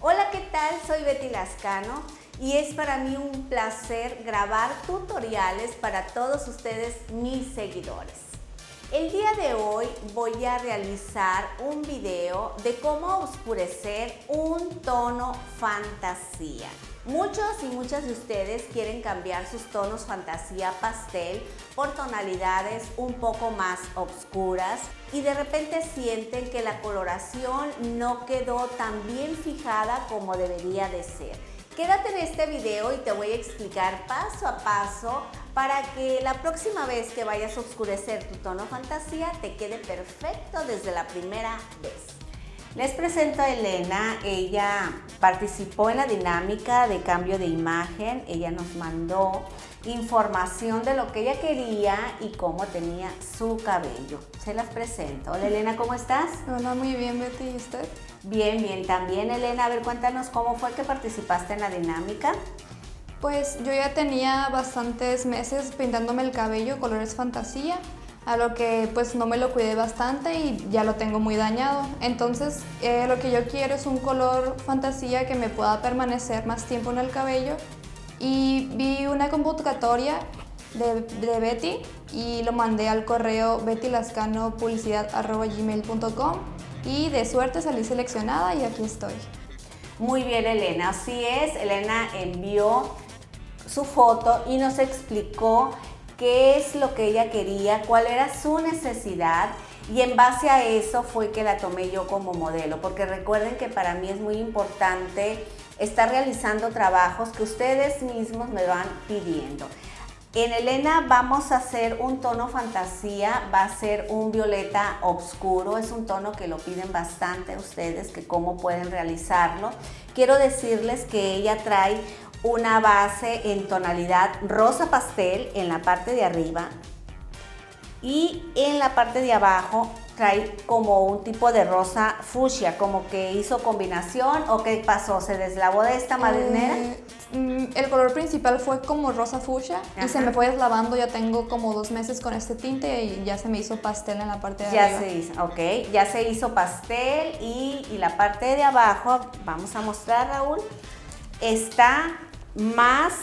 Hola, ¿qué tal? Soy Betty Lascano y es para mí un placer grabar tutoriales para todos ustedes, mis seguidores. El día de hoy voy a realizar un video de cómo oscurecer un tono fantasía. Muchos y muchas de ustedes quieren cambiar sus tonos fantasía pastel por tonalidades un poco más oscuras y de repente sienten que la coloración no quedó tan bien fijada como debería de ser. Quédate en este video y te voy a explicar paso a paso para que la próxima vez que vayas a oscurecer tu tono fantasía te quede perfecto desde la primera vez. Les presento a Elena. Ella participó en la dinámica de cambio de imagen. Ella nos mandó información de lo que ella quería y cómo tenía su cabello. Se las presento. Hola Elena, ¿cómo estás? Hola, muy bien Betty, ¿y usted? Bien, bien también Elena. A ver, cuéntanos cómo fue que participaste en la dinámica. Pues yo ya tenía bastantes meses pintándome el cabello colores fantasía, a lo que pues no me lo cuidé bastante y ya lo tengo muy dañado. Entonces lo que yo quiero es un color fantasía que me pueda permanecer más tiempo en el cabello, y vi una convocatoria de Betty y lo mandé al correo bettylascanopublicidad@gmail.com y de suerte salí seleccionada y aquí estoy. Muy bien Elena, así es. Elena envió su foto y nos explicó qué es lo que ella quería, cuál era su necesidad, y en base a eso fue que la tomé yo como modelo, porque recuerden que para mí es muy importante estar realizando trabajos que ustedes mismos me van pidiendo. En Elena vamos a hacer un tono fantasía, va a ser un violeta oscuro, es un tono que lo piden bastante ustedes, que cómo pueden realizarlo. Quiero decirles que ella trae una base en tonalidad rosa pastel en la parte de arriba y en la parte de abajo trae como un tipo de rosa fucsia, como que hizo combinación. ¿O qué pasó? ¿Se deslavó de esta manera? El color principal fue como rosa fucsia. Ajá. Y se me fue deslavando. Ya tengo como 2 meses con este tinte y ya se me hizo pastel en la parte de arriba. Ya se hizo, ok, ya se hizo pastel y la parte de abajo, vamos a mostrar, Raúl, está más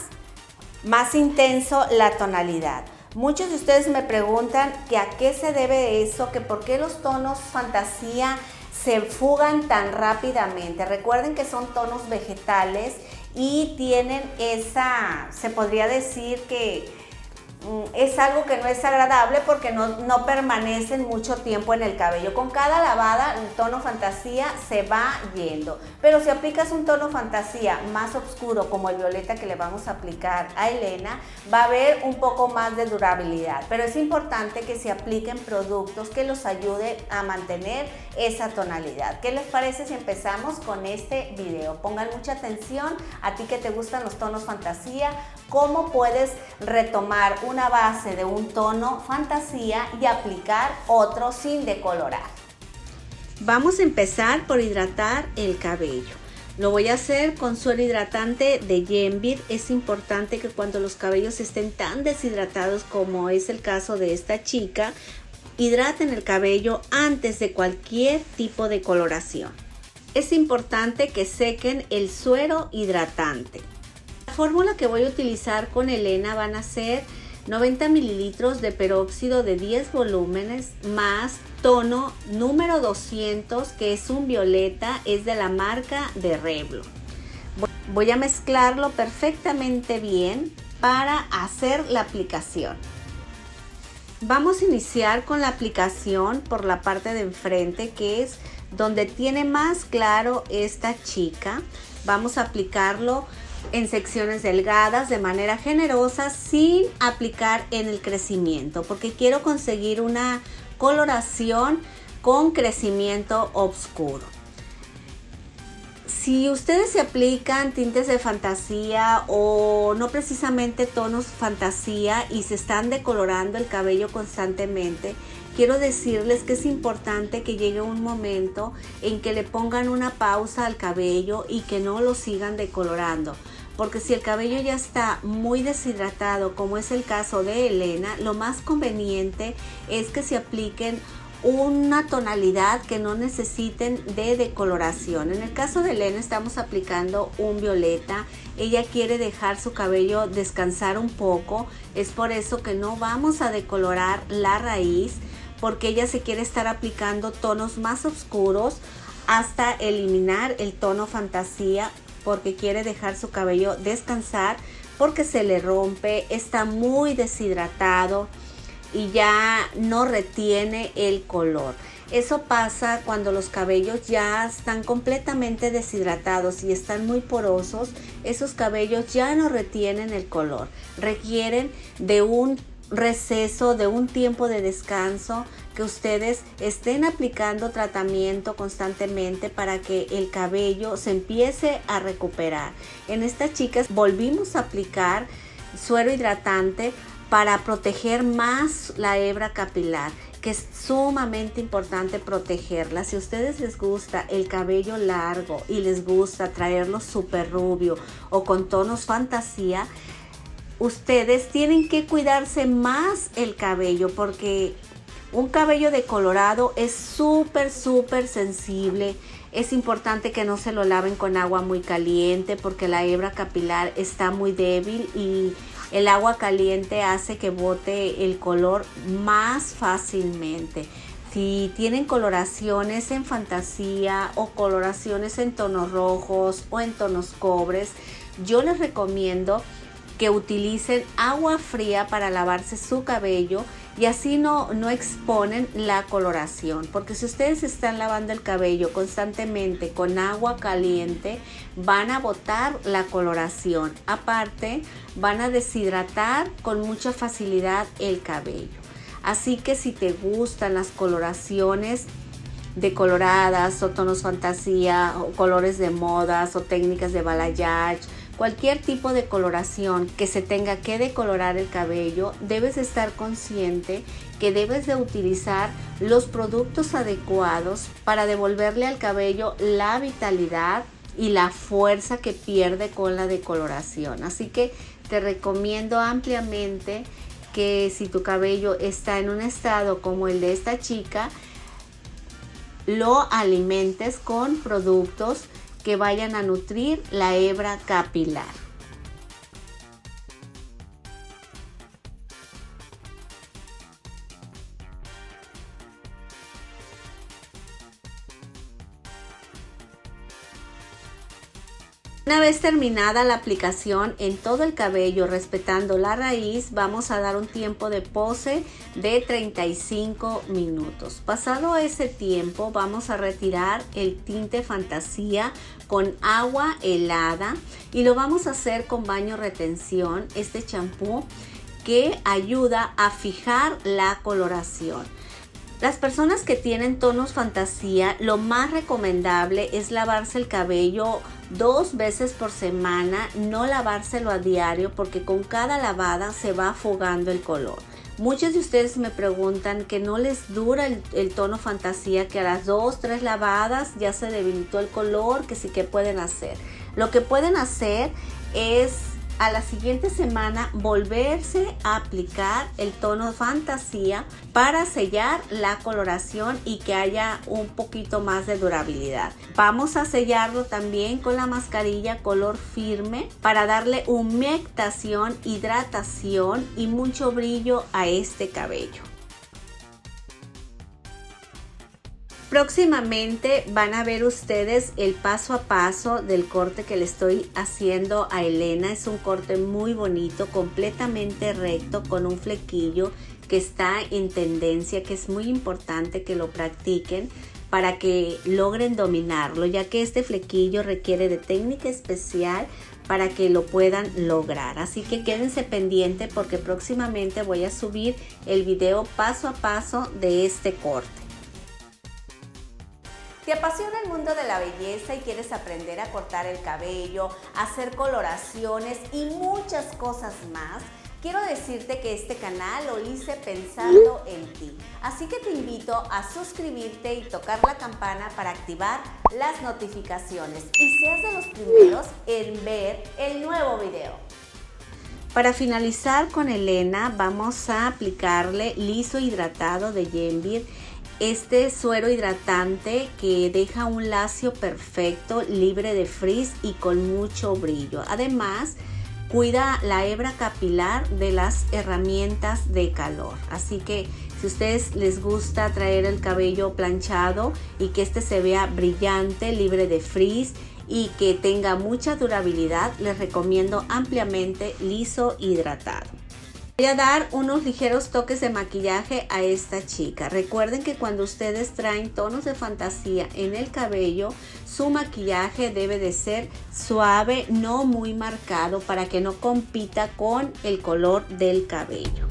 intenso la tonalidad. Muchos de ustedes me preguntan que a qué se debe eso, que por qué los tonos fantasía se fugan tan rápidamente. Recuerden que son tonos vegetales y tienen esa, se podría decir que es algo que no es agradable porque no permanecen mucho tiempo en el cabello. Con cada lavada el tono fantasía se va yendo, pero si aplicas un tono fantasía más oscuro como el violeta que le vamos a aplicar a Elena, va a haber un poco más de durabilidad, pero es importante que se apliquen productos que los ayuden a mantener esa tonalidad. ¿Qué les parece si empezamos con este video? Pongan mucha atención, a ti que te gustan los tonos fantasía, cómo puedes retomar una base de un tono fantasía y aplicar otro sin decolorar. Vamos a empezar por hidratar el cabello. Lo voy a hacer con suero hidratante de Yenvir. Es importante que cuando los cabellos estén tan deshidratados como es el caso de esta chica, hidraten el cabello antes de cualquier tipo de coloración. Es importante que sequen el suero hidratante. La fórmula que voy a utilizar con Elena van a ser 90 mililitros de peróxido de 10 volúmenes más tono número 200, que es un violeta, es de la marca de Revlon. Voy a mezclarlo perfectamente bien para hacer la aplicación. Vamos a iniciar con la aplicación por la parte de enfrente, que es donde tiene más claro esta chica. Vamos a aplicarlo en secciones delgadas de manera generosa, sin aplicar en el crecimiento, porque quiero conseguir una coloración con crecimiento oscuro. Si ustedes se aplican tintes de fantasía o no precisamente tonos fantasía y se están decolorando el cabello constantemente, quiero decirles que es importante que llegue un momento en que le pongan una pausa al cabello y que no lo sigan decolorando, porque si el cabello ya está muy deshidratado, como es el caso de Elena, lo más conveniente es que se apliquen una tonalidad que no necesiten de decoloración. En el caso de Elena estamos aplicando un violeta. Ella quiere dejar su cabello descansar un poco, es por eso que no vamos a decolorar la raíz, porque ella se quiere estar aplicando tonos más oscuros hasta eliminar el tono fantasía, porque quiere dejar su cabello descansar, porque se le rompe, está muy deshidratado y ya no retiene el color. Eso pasa cuando los cabellos ya están completamente deshidratados y están muy porosos. Esos cabellos ya no retienen el color, requieren de un receso, de un tiempo de descanso, que ustedes estén aplicando tratamiento constantemente para que el cabello se empiece a recuperar. En estas chicas volvimos a aplicar suero hidratante para proteger más la hebra capilar, que es sumamente importante protegerla. Si a ustedes les gusta el cabello largo y les gusta traerlo súper rubio o con tonos fantasía, ustedes tienen que cuidarse más el cabello, porque un cabello decolorado es súper sensible. Es importante que no se lo laven con agua muy caliente, porque la hebra capilar está muy débil y el agua caliente hace que bote el color más fácilmente. Si tienen coloraciones en fantasía o coloraciones en tonos rojos o en tonos cobres, yo les recomiendo que utilicen agua fría para lavarse su cabello y así no exponen la coloración, porque si ustedes están lavando el cabello constantemente con agua caliente, van a botar la coloración. Aparte, van a deshidratar con mucha facilidad el cabello. Así que si te gustan las coloraciones decoloradas o tonos fantasía o colores de modas o técnicas de balayage, cualquier tipo de coloración que se tenga que decolorar el cabello, debes estar consciente que debes de utilizar los productos adecuados para devolverle al cabello la vitalidad y la fuerza que pierde con la decoloración. Así que te recomiendo ampliamente que si tu cabello está en un estado como el de esta chica, lo alimentes con productos que vayan a nutrir la hebra capilar. Una vez terminada la aplicación en todo el cabello, respetando la raíz, vamos a dar un tiempo de pose de 35 minutos. Pasado ese tiempo, vamos a retirar el tinte fantasía con agua helada y lo vamos a hacer con baño retención, este champú que ayuda a fijar la coloración. Las personas que tienen tonos fantasía, lo más recomendable es lavarse el cabello 2 veces por semana, no lavárselo a diario, porque con cada lavada se va afogando el color. Muchos de ustedes me preguntan que no les dura el tono fantasía, que a las 2-3 lavadas ya se debilitó el color, que sí, que pueden hacer. Lo que pueden hacer es a la siguiente semana volverse a aplicar el tono fantasía para sellar la coloración y que haya un poquito más de durabilidad. Vamos a sellarlo también con la mascarilla color firme para darle humectación, hidratación y mucho brillo a este cabello. Próximamente van a ver ustedes el paso a paso del corte que le estoy haciendo a Elena. Es un corte muy bonito, completamente recto, con un flequillo que está en tendencia, que es muy importante que lo practiquen para que logren dominarlo, ya que este flequillo requiere de técnica especial para que lo puedan lograr. Así que quédense pendientes, porque próximamente voy a subir el video paso a paso de este corte. ¿Te apasiona el mundo de la belleza y quieres aprender a cortar el cabello, hacer coloraciones y muchas cosas más? Quiero decirte que este canal lo hice pensando en ti. Así que te invito a suscribirte y tocar la campana para activar las notificaciones y seas de los primeros en ver el nuevo video. Para finalizar con Elena, vamos a aplicarle liso hidratado de Yenvir este suero hidratante que deja un lacio perfecto, libre de frizz y con mucho brillo. Además, cuida la hebra capilar de las herramientas de calor. Así que si a ustedes les gusta traer el cabello planchado y que este se vea brillante, libre de frizz y que tenga mucha durabilidad, les recomiendo ampliamente Liso Hidratado. Voy a dar unos ligeros toques de maquillaje a esta chica. Recuerden que cuando ustedes traen tonos de fantasía en el cabello, su maquillaje debe de ser suave, no muy marcado, para que no compita con el color del cabello.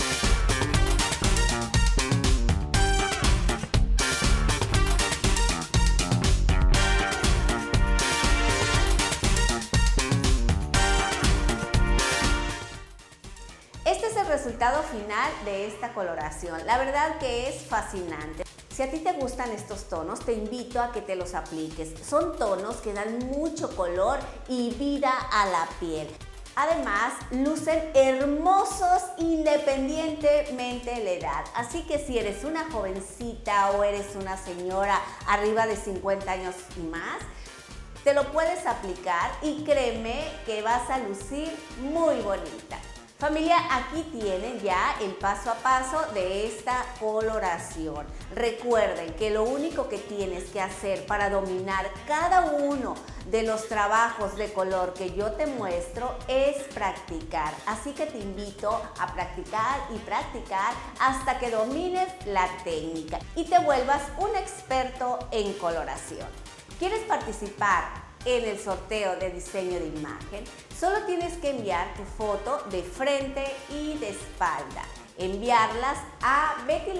Este es el resultado final de esta coloración. La verdad que es fascinante. Si a ti te gustan estos tonos, te invito a que te los apliques. Son tonos que dan mucho color y vida a la piel. Además, lucen hermosos independientemente de la edad. Así que si eres una jovencita o eres una señora arriba de 50 años y más, te lo puedes aplicar y créeme que vas a lucir muy bonita. Familia, aquí tienen ya el paso a paso de esta coloración. Recuerden que lo único que tienes que hacer para dominar cada uno de los trabajos de color que yo te muestro es practicar. Así que te invito a practicar y practicar hasta que domines la técnica y te vuelvas un experto en coloración. ¿Quieres participar en el sorteo de diseño de imagen? Solo tienes que enviar tu foto de frente y de espalda. Enviarlas a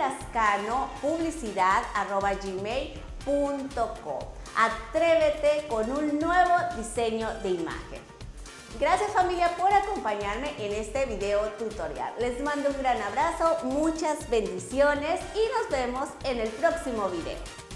bettylascanopublicidad@gmail.com. Atrévete con un nuevo diseño de imagen. Gracias familia por acompañarme en este video tutorial. Les mando un gran abrazo, muchas bendiciones y nos vemos en el próximo video.